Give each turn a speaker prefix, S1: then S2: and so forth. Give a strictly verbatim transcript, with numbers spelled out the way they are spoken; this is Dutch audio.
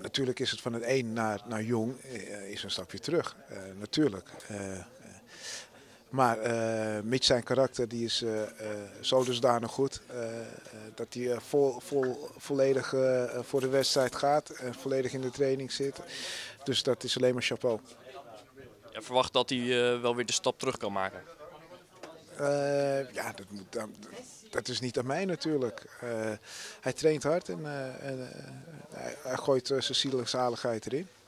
S1: natuurlijk is het van het een naar, naar jong uh, is een stapje terug. Uh, natuurlijk. Uh, Maar uh, Mitch zijn karakter die is uh, uh, zo dusdanig goed uh, uh, dat hij uh, vol, vol, volledig uh, voor de wedstrijd gaat en volledig in de training zit. Dus dat is alleen maar chapeau.
S2: Je verwacht dat hij uh, wel weer de stap terug kan maken?
S1: Uh, ja, dat, moet, dat, dat is niet aan mij natuurlijk. Uh, hij traint hard en, uh, en uh, hij, hij gooit uh, zijn zielige zaligheid erin.